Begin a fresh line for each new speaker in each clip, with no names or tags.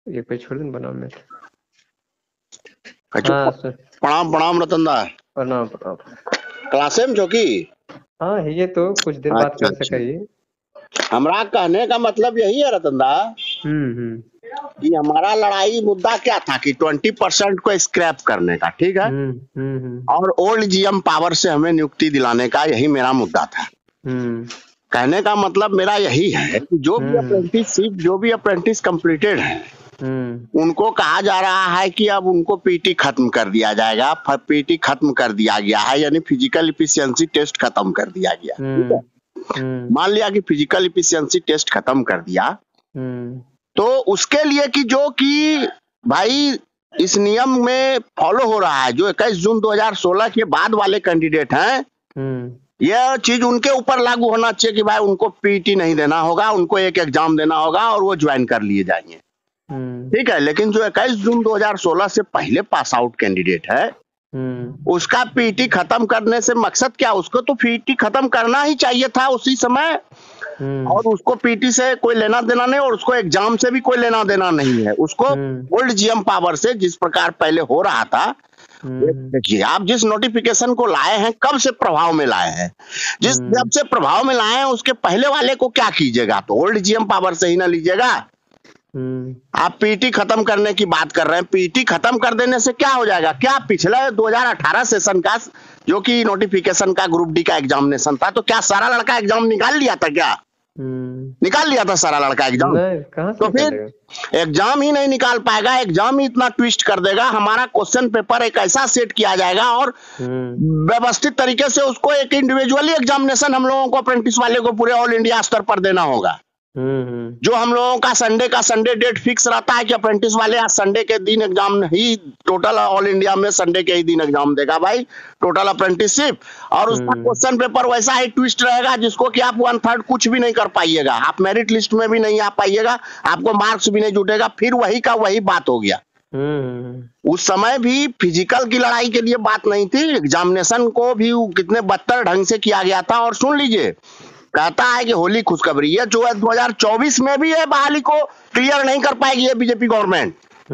एक पे छोड़ दिन बनाओ में।
कछु
हाँ सर।
प्रणाम प्रणाम रतन दा।
प्रणाम प्रणाम।
क्लासे में छो की?
हाँ ये तो कुछ देर बात
अच्छा
कर
अच्छा।
सके।
हमरा कहने का मतलब यही है रतन दा
हम्म।
कि हमारा लड़ाई मुद्दा क्या था कि 20% को स्क्रैप करने का, ठीक है,
हम्म।
और ओल्ड जीएम पावर से हमें नियुक्ति दिलाने का, यही मेरा मुद्दा था।
हम्म
कहने का मतलब मेरा यही है कि जो भी अप्रेंटिसशिप, जो भी अप्रेंटिस कंप्लीटेड है, उनको कहा जा रहा है कि अब उनको पीटी खत्म कर दिया जाएगा। पीटी खत्म कर दिया गया है, यानी फिजिकल इफिशियंसी टेस्ट खत्म कर दिया गया, ठीक है। मान लिया कि फिजिकल इफिशियंसी टेस्ट खत्म कर दिया, तो उसके लिए कि जो कि भाई इस नियम में फॉलो हो रहा है, जो 21 जून 2016 के बाद वाले कैंडिडेट हैं, यह चीज उनके ऊपर लागू होना चाहिए कि भाई उनको पीटी नहीं देना होगा, उनको एक एग्जाम देना होगा और वो ज्वाइन कर लिए जाएंगे, ठीक है। लेकिन जो 21 जून 2016 से पहले पास आउट कैंडिडेट है, उसका पीटी खत्म करने से मकसद क्या? उसको तो पीटी खत्म करना ही चाहिए था उसी समय, और उसको पीटी से कोई लेना देना नहीं, और उसको एग्जाम से भी कोई लेना देना नहीं है। उसको ओल्ड जीएम पावर से जिस प्रकार पहले हो रहा था, देखिए आप जिस नोटिफिकेशन को लाए हैं, कब से प्रभाव में लाए हैं, जब से प्रभाव में लाए हैं उसके पहले वाले को क्या कीजिएगा? तो ओल्ड जीएम पावर से ही ना लीजिएगा। आप पीटी खत्म करने की बात कर रहे हैं, पीटी खत्म कर देने से क्या हो जाएगा? क्या पिछले 2018 सेशन का जो कि नोटिफिकेशन का ग्रुप डी का एग्जामिनेशन था, तो क्या सारा लड़का एग्जाम निकाल लिया था? क्या निकाल लिया था सारा लड़का एग्जाम? तो फिर एग्जाम ही नहीं निकाल पाएगा, एग्जाम ही इतना ट्विस्ट कर देगा। हमारा क्वेश्चन पेपर एक ऐसा सेट किया जाएगा और व्यवस्थित तरीके से उसको एक इंडिविजुअली एग्जामिनेशन हम लोगों को, अप्रेंटिस वाले को पूरे ऑल इंडिया स्तर पर देना होगा। जो हम लोगों का संडे डेट फिक्स रहता है कि अप्रेंटिस वाले आज संडे के दिन एग्जाम ही, टोटल ऑल इंडिया में संडे के ही दिन एग्जाम देगा भाई, टोटल अप्रेंटिसशिप। और उसका क्वेश्चन पेपर वैसा ही ट्विस्ट रहेगा जिसको कि आप 1/3 कुछ भी नहीं कर पाइएगा, आप मेरिट लिस्ट में भी नहीं आ पाइएगा, आपको मार्क्स भी नहीं जुटेगा। फिर वही का वही बात हो गया। उस समय भी फिजिकल की लड़ाई के लिए बात नहीं थी, एग्जामिनेशन को भी कितने बदतर ढंग से किया गया था। और सुन लीजिए, कहता है कि होली खुशखबरी, ये जो है 2024 में भी है बहाली को क्लियर नहीं कर पाएगी ये बीजेपी गवर्नमेंट।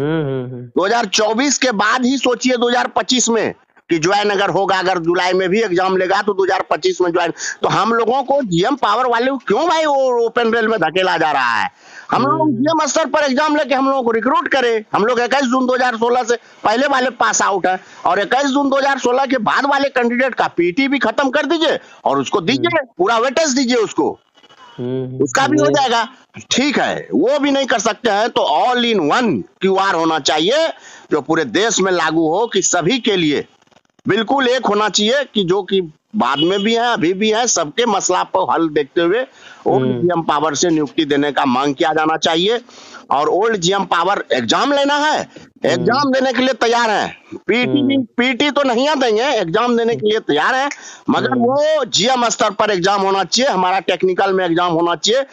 2024 के बाद ही सोचिए 2025 में कि ज्वाइन अगर होगा, अगर जुलाई में भी एग्जाम लेगा तो 2025 में ज्वाइन। तो हम लोगों को जीएम पावर वाले को क्यों भाई वो ओपन रेल में धकेला जा रहा है? हम लोग जीएम स्तर पर एग्जाम लेके हम लोगों को रिक्रूट करें। हम लोग 21 जून 2016 से पहले वाले पास आउट है, और 21 जून 2016 के बाद वाले कैंडिडेट का पीटी भी खत्म कर दीजिए और उसको दीजिए पूरा वेटेज दीजिए, उसको उसका भी हो जाएगा, ठीक है। वो भी नहीं कर सकते हैं तो ऑल इन वन क्यूआर होना चाहिए जो पूरे देश में लागू हो, कि सभी के लिए बिल्कुल एक होना चाहिए, कि जो कि बाद में भी है अभी भी है, सबके मसला पर हल देखते हुए ओल्ड जीएम पावर से नियुक्ति देने का मांग किया जाना चाहिए। और ओल्ड जीएम पावर एग्जाम लेना है, एग्जाम देने के लिए तैयार है, पीटी तो नहीं देंगे, एग्जाम देने के लिए तैयार है, मगर वो जीएम स्तर पर एग्जाम होना चाहिए, हमारा टेक्निकल में एग्जाम होना चाहिए,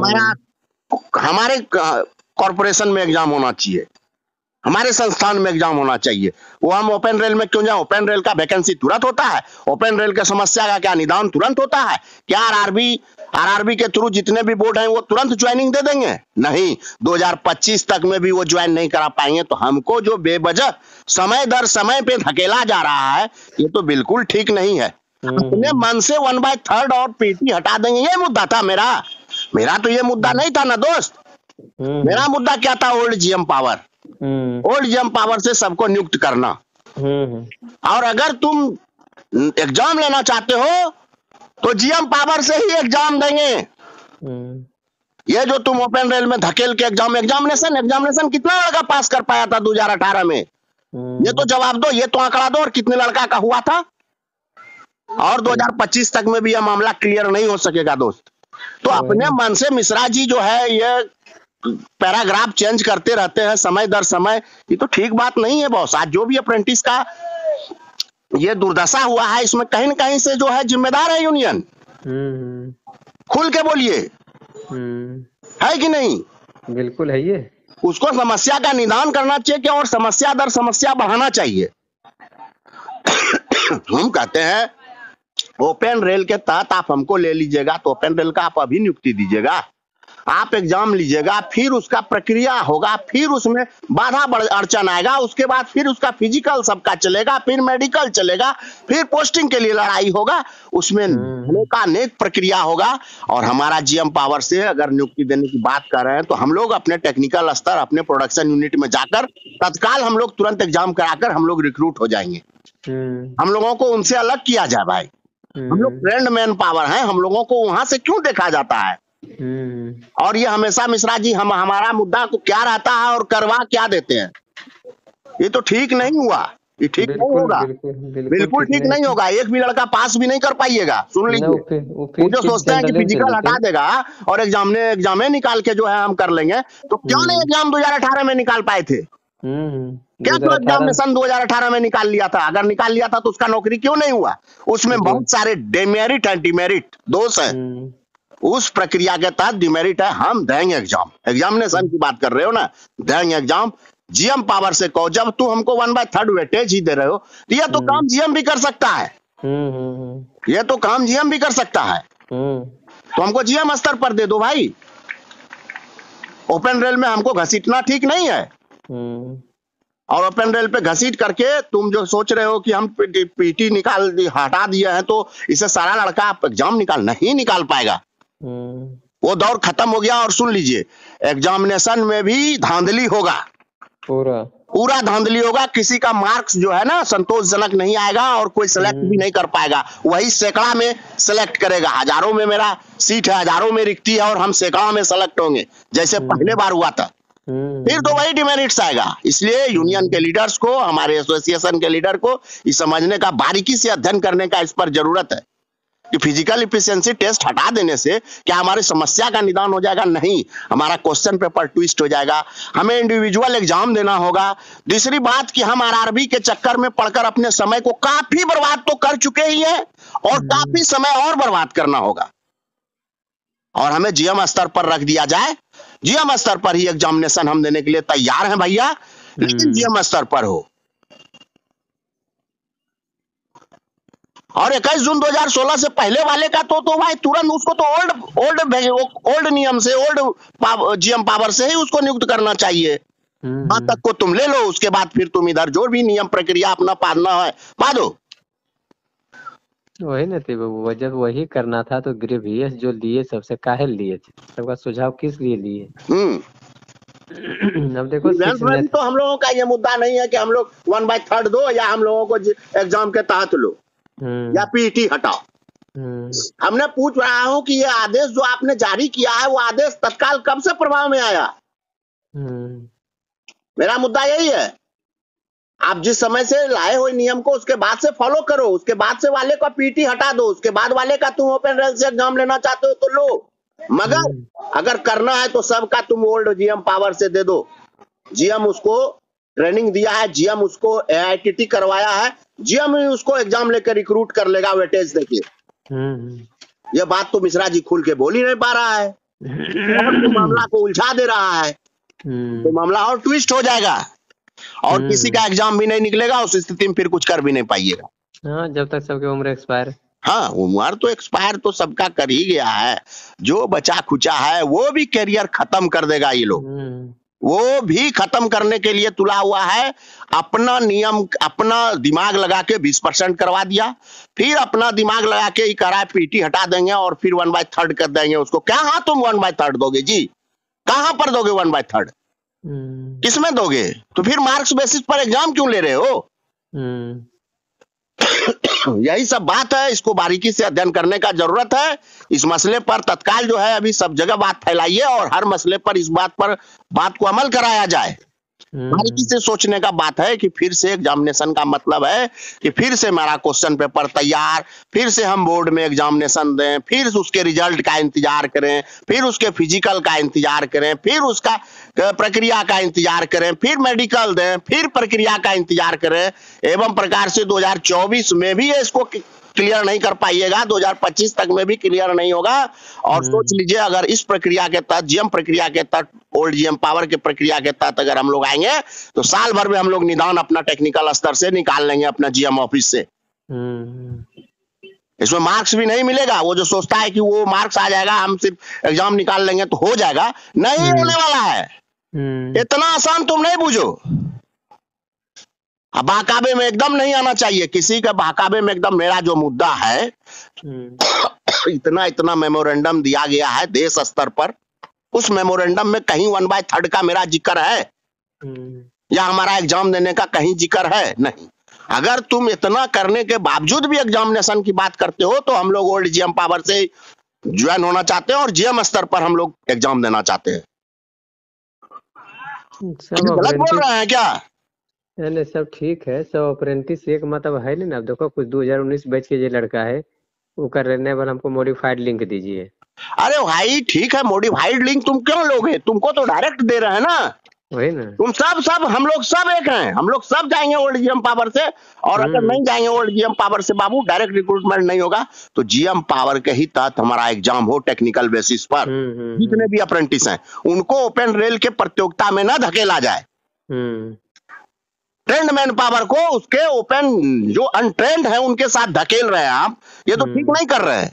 हमारे कॉर्पोरेशन में एग्जाम होना चाहिए, हमारे संस्थान में एग्जाम होना चाहिए। वो हम ओपन रेल में क्यों जाए? ओपन रेल का वैकेंसी तुरंत होता है, ओपन रेल के समस्या का क्या निदान तुरंत होता है? क्या आरआरबी के थ्रू जितने भी बोर्ड हैं वो तुरंत ज्वाइनिंग दे देंगे? नहीं, 2025 तक में भी वो ज्वाइन नहीं करा पाएंगे। तो हमको जो बेवजह समय दर समय पे धकेला जा रहा है, ये तो बिल्कुल ठीक नहीं है। अपने मन से 1/3 और पीटी हटा देंगे, ये मुद्दा था मेरा तो ये मुद्दा नहीं था ना दोस्त। मेरा मुद्दा क्या था? Old GM power, old GM power से सबको नियुक्त करना। और अगर तुम एग्जाम लेना चाहते हो तो जीएम पावर से ही एग्जाम देंगे। ये जो तुम ओपन रेल में धकेल के एग्जामिनेशन कितना लड़का पास कर पाया था 2018 में? ये तो जवाब दो, ये तो आंकड़ा दो, और कितने लड़का का हुआ था? और 2025 तक में भी यह मामला क्लियर नहीं हो सकेगा दोस्त। तो अपने मन से मिश्रा जी जो है ये पैराग्राफ चेंज करते रहते हैं समय दर समय, ये तो ठीक बात नहीं है बॉस। आज जो भी अप्रेंटिस का ये दुर्दशा हुआ है, इसमें कहीं न कहीं से जो है जिम्मेदार है यूनियन। खुल के बोलिए, है कि नहीं?
बिल्कुल है। ये
उसको समस्या का निदान करना चाहिए और समस्या दर समस्या बढ़ाना चाहिए। हम कहते हैं ओपन रेल के तहत आप हमको ले लीजिएगा, तो ओपन रेल का आप अभी नियुक्ति दीजिएगा, आप एग्जाम लीजिएगा, फिर उसका प्रक्रिया होगा, फिर उसमें बाधा अड़चन आएगा, उसके बाद फिर उसका फिजिकल सबका चलेगा, फिर मेडिकल चलेगा, फिर पोस्टिंग के लिए लड़ाई होगा, उसमें होने का अनेक प्रक्रिया होगा। और हमारा जीएम पावर से अगर नियुक्ति देने की बात कर रहे हैं तो हम लोग अपने टेक्निकल स्तर, अपने प्रोडक्शन यूनिट में जाकर तत्काल हम लोग तुरंत एग्जाम कराकर हम लोग रिक्रूट हो जाएंगे। हम लोगों को उनसे अलग किया जाए भाई, हम लोग ट्रेंड मैन पावर हैं, हम लोगों को वहां से क्यों देखा जाता है? और ये हमेशा मिश्रा जी हमारा मुद्दा को क्या रहता है और करवा क्या देते हैं, ये तो ठीक नहीं हुआ, ये ठीक नहीं होगा, बिल्कुल ठीक नहीं होगा। एक भी लड़का पास भी नहीं कर पाइएगा। सुन लीजिए, वो जो सोचते हैं कि फिजिकल हटा देगा और एग्जाम निकाल के जो है हम कर लेंगे, तो क्यों नहीं एग्जाम 2018 में निकाल पाए थे? क्या तो एग्जामिनेशन 2018 में निकाल लिया था? अगर निकाल लिया था तो उसका नौकरी क्यों नहीं हुआ? उसमें बहुत सारे डेमेरिट एंड डिमेरिट दोष है। उस प्रक्रिया के तहत डिमेरिट है, हम देंगे एग्जाम, एग्जामिनेशन की बात कर रहे हो ना, देंगे एग्जाम। जीएम पावर से कहो, जब तू हमको 1/3 वेटेज ही दे रहे हो, ये तो काम जीएम भी कर सकता है, ये तो काम जीएम भी कर सकता है, तो हमको जीएम स्तर पर दे दो भाई। ओपन रेल में हमको घसीटना ठीक नहीं है, और ओपन रेल पे घसीट करके तुम जो सोच रहे हो कि हम पीटी हटा दिए हैं तो इसे सारा लड़का एग्जाम नहीं निकाल पाएगा, वो दौर खत्म हो गया। और सुन लीजिए, एग्जामिनेशन में भी धांधली होगा, पूरा धांधली होगा। किसी का मार्क्स जो है ना संतोषजनक नहीं आएगा और कोई सिलेक्ट भी नहीं कर पाएगा, वही सैकड़ा में सिलेक्ट करेगा। हजारों में मेरा सीट है, हजारों में रिक्ति है और हम सैकड़ा में सिलेक्ट होंगे जैसे पहले बार हुआ था, फिर तो वही डिमेरिट्स आएगा। इसलिए यूनियन के लीडर्स को, हमारे एसोसिएशन के लीडर को ये समझने का, बारीकी से अध्ययन करने का इस पर जरूरत है कि फिजिकल इफिशिएंसी टेस्ट हटा देने से क्या हमारी समस्या का निदान हो जाएगा? नहीं, हमारा क्वेश्चन पेपर ट्विस्ट हो जाएगा, हमें इंडिविजुअल एग्जाम देना होगा। दूसरी बात कि हम आरआरबी के चक्कर में पढ़कर अपने समय को काफी बर्बाद तो कर चुके ही हैं और काफी समय और बर्बाद करना होगा, और हमें जीएम स्तर पर रख दिया जाए। जीएम स्तर पर ही एग्जामिनेशन हम देने के लिए तैयार हैं भैया, लेकिन जीएम स्तर पर हो। और 21 जून 2016 से पहले वाले का तो भाई तुरंत उसको तो ओल्ड नियम से, ओल्ड जीएम पावर से ही उसको नियुक्त करना चाहिए। वहां तक को तुम ले लो, उसके बाद फिर तुम इधर जो भी नियम प्रक्रिया अपना पालना है पा दो।
वही नहीं थे बाबू, जब वही करना था तो ग्रेवियस जो लिए सबसे काहे लिए थे, सबका सुझाव किस लिए लिए? अब देखो
तो हम लोगों का ये मुद्दा नहीं है कि हम लोग 1/3 दो या हम लोगों को एग्जाम के तहत लो या पीटी हटाओ। हमने पूछ रहा हूं कि ये आदेश जो आपने जारी किया है वो आदेश तत्काल कब से प्रभाव में आया? मेरा मुद्दा यही है, आप जिस समय से लाए हो नियम को उसके बाद से फॉलो करो, उसके बाद से वाले का पीटी हटा दो, उसके बाद वाले का तुम ओपन रेल से एग्जाम लेना चाहते हो तो लो, मगर अगर करना है तो सबका तुम ओल्ड जीएम पावर से दे दो। जीएम उसको ट्रेनिंग दिया है, जीएम उसको एआईटीटी करवाया है, जीएम ही उसको एग्जाम लेकर रिक्रूट कर लेगा वेटेज देके। ये बात तो मिश्रा जी खुल के बोल ही नहीं पा रहा है, तो मामला को उलझा दे रहा है, तो मामला और ट्विस्ट हो जाएगा और किसी का एग्जाम भी नहीं निकलेगा, उस स्थिति में फिर कुछ कर भी नहीं पाइएगा।
हाँ, जब तक सबकी उम्र एक्सपायर।
हाँ, उम्र तो एक्सपायर तो सबका कर ही गया है, जो बचा खुचा है वो भी कैरियर खत्म कर देगा ये लोग, वो भी खत्म करने के लिए तुला हुआ है। अपना नियम, अपना दिमाग लगा के 20% करवा दिया, फिर अपना दिमाग लगा के ही करा पीटी हटा देंगे और फिर 1/3 कर देंगे उसको। क्या हाँ तुम 1/3 दोगे जी? कहां पर दोगे 1/3? किसमें दोगे? तो फिर मार्क्स बेसिस पर एग्जाम क्यों ले रहे हो? यही सब बात है, इसको बारीकी से अध्ययन करने का जरूरत है। इस मसले पर तत्काल जो है अभी सब जगह बात फैलाइए और हर मसले पर इस बात को अमल कराया जाए। बारीकी से सोचने का बात है कि फिर से एग्जामिनेशन का मतलब है कि फिर से हमारा क्वेश्चन पेपर तैयार, फिर से हम बोर्ड में एग्जामिनेशन दें, फिर उसके रिजल्ट का इंतजार करें, फिर उसके फिजिकल का इंतजार करें, फिर उसका प्रक्रिया का इंतजार करें, फिर मेडिकल दें, फिर प्रक्रिया का इंतजार करें। एवं प्रकार से 2024 में भी इसको क्लियर नहीं कर पाइएगा, 2025 तक में भी क्लियर नहीं होगा। और सोच लीजिए, अगर इस प्रक्रिया के तहत, जीएम प्रक्रिया के तहत, ओल्ड जीएम पावर के प्रक्रिया के तहत अगर हम लोग आएंगे तो साल भर में हम लोग निदान अपना टेक्निकल स्तर से निकाल लेंगे अपना जीएम ऑफिस से। इसमें मार्क्स भी नहीं मिलेगा। वो जो सोचता है कि वो मार्क्स आ जाएगा, हम सिर्फ एग्जाम निकाल लेंगे तो हो जाएगा, नहीं होने वाला है। इतना आसान तुम नहीं बूझो। बहकावे में एकदम नहीं आना चाहिए, किसी के बहकावे में एकदम। मेरा जो मुद्दा है, इतना मेमोरेंडम दिया गया है देश स्तर पर, उस मेमोरेंडम में कहीं 1/3 का मेरा जिक्र है या हमारा एग्जाम देने का कहीं जिक्र है? नहीं। अगर तुम इतना करने के बावजूद भी एग्जामिनेशन की बात करते हो तो हम लोग ओल्ड जीएम पावर से ज्वाइन होना चाहते हैं और जीएम स्तर पर हम लोग एग्जाम देना चाहते हैं। गलत बोल रहे हैं क्या?
नहीं, सब ठीक है। सब अप्रेंटिस एक मतलब है नहीं ना। अब देखो कुछ 2019 बैच के जो लड़का है वो कर लेने वाला, हमको मॉडिफाइड लिंक दीजिए।
अरे भाई ठीक है, मॉडिफाइड लिंक तुम क्यों लोगे? तुमको तो डायरेक्ट दे रहे हैं ना।
वही ना।
तुम सब हम लोग सब एक हैं, हम लोग सब जाएंगे ओल्ड जीएम पावर से। और अगर नहीं जाएंगे ओल्ड जीएम पावर से बाबू, डायरेक्ट रिक्रूटमेंट नहीं होगा, तो जीएम पावर के ही तहत हमारा एग्जाम हो टेक्निकल बेसिस पर। जितने भी अप्रेंटिस हैं उनको ओपन रेल के प्रतियोगिता में ना धकेला जाए। ट्रेंड मैन पावर को उसके ओपन जो अनट्रेंड है उनके साथ धकेल रहे हैं आप, ये तो ठीक नहीं कर रहे हैं।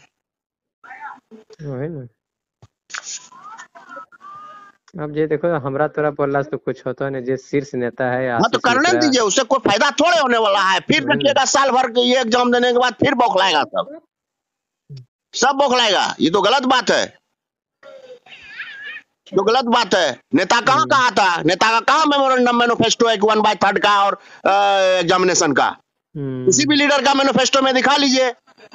अब ये देखो हमरा तोरा बोलला से तो कुछ होता नहीं। जो शीर्ष नेता है,
हाँ तो करने दीजिए, उससे कोई फायदा थोड़े होने वाला है। फिर देखिएगा साल भर के ये एग्जाम देने के बाद फिर बौखलाएगा, सब बौखलाएगा। ये तो गलत बात है, तो गलत बात है। नेता कहाँ कहा था? नेता का कहाँ मेमोरेंडम मैनिफेस्टो है 1/3 का और एग्जामिनेशन का? किसी भी लीडर का मैनिफेस्टो में दिखा लीजिए।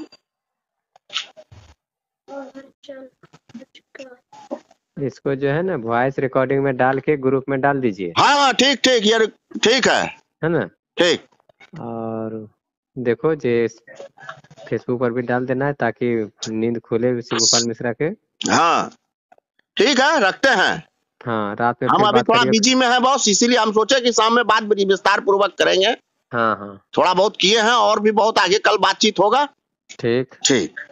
इसको जो है ना वॉइस रिकॉर्डिंग में डाल के ग्रुप में डाल दीजिए।
हाँ ठीक ठीक, ये ठीक है
ना? ठीक। और देखो जे फेसबुक पर भी डाल देना है ताकि नींद खुले शिव गोपाल मिश्रा के।
हाँ ठीक है, रखते हैं।
हाँ रात में
हम अभी थोड़ा बिजी में है बॉस, इसीलिए हम सोचे कि शाम में बात विस्तार पूर्वक करेंगे।
हाँ थोड़ा
बहुत किए हैं और भी बहुत आगे कल बातचीत होगा।
ठीक।